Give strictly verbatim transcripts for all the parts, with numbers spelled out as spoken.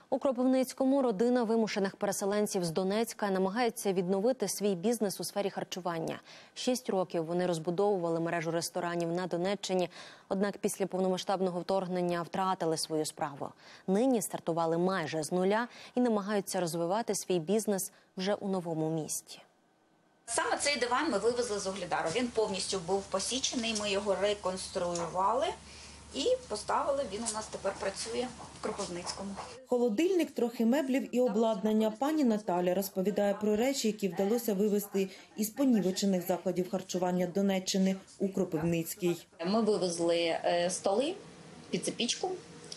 У Кропивницькому родина вимушених переселенців з Донецька намагається відновити свій бізнес у сфері харчування. Шість років вони розбудовували мережу ресторанів на Донеччині, однак після повномасштабного вторгнення втратили свою справу. Нині стартували майже з нуля і намагаються розвивати свій бізнес вже у новому місті. Саме цей диван ми вивезли з Угледару. Він повністю був посічений, ми його реконструювали і поставили. Він у нас тепер працює в Кропивницькому. Холодильник, трохи меблів і обладнання. Пані Наталя розповідає про речі, які вдалося вивезти із понівечених закладів харчування Донеччини у Кропивницький. Ми вивезли столи, піцепічку,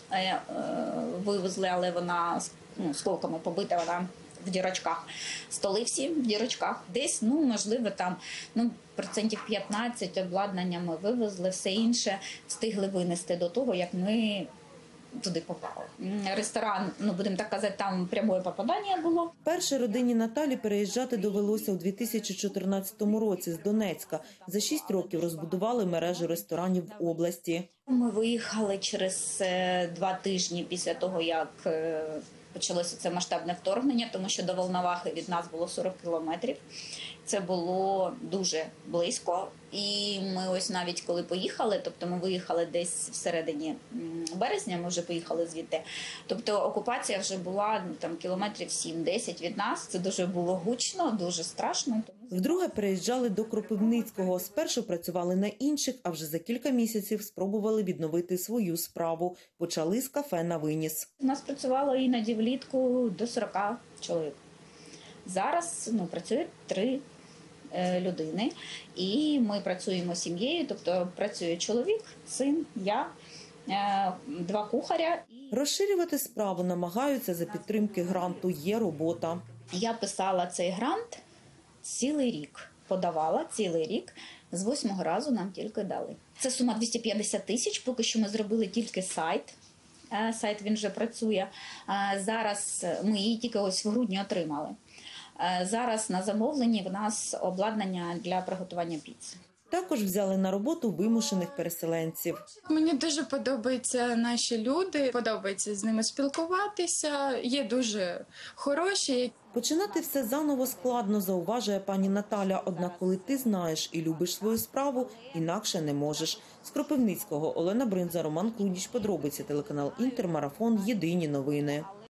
вивезли, але вона ну, сколками побита, вона в дірочках. Столи всі в дірочках. Десь, ну, можливо, там, ну, процентів п'ятнадцять обладнання ми вивезли, все інше встигли винести до того, як ми туди попали. Ресторан, ну, будемо так казати, там пряме попадання було. Першій родині Наталі переїжджати довелося у дві тисячі чотирнадцятому році з Донецька. За шість років розбудували мережу ресторанів в області. Ми виїхали через два тижні після того, як почалося це масштабне вторгнення, тому що до Волновахи від нас було сорок кілометрів. Це було дуже близько. І ми ось навіть коли поїхали, тобто ми виїхали десь всередині березня, ми вже поїхали звідти. Тобто окупація вже була ну, там кілометрів сім-десять від нас. Це дуже було гучно, дуже страшно. Вдруге переїжджали до Кропивницького. Спершу працювали на інших, а вже за кілька місяців спробували відновити свою справу. Почали з кафе на виніс. У нас працювало іноді влітку до сорока чоловік. Зараз ну, працюють три людини, і ми працюємо сім'єю, тобто працює чоловік, син, я, два кухаря. Розширювати справу намагаються за підтримки гранту «Є робота». Я писала цей грант цілий рік, подавала цілий рік, з восьмого разу нам тільки дали. Це сума двісті п'ятдесят тисяч, поки що ми зробили тільки сайт. Сайт він вже працює. Зараз ми її тільки ось в грудні отримали. Зараз на замовленні в нас обладнання для приготування піци. Також взяли на роботу вимушених переселенців. Мені дуже подобаються наші люди, подобається з ними спілкуватися, є дуже хороші. Починати все заново складно, зауважує пані Наталя. Однак, коли ти знаєш і любиш свою справу, інакше не можеш. З Кропивницького Олена Бринза, Роман Клудіч, подробиці, телеканал Інтер, Марафон, Єдині новини.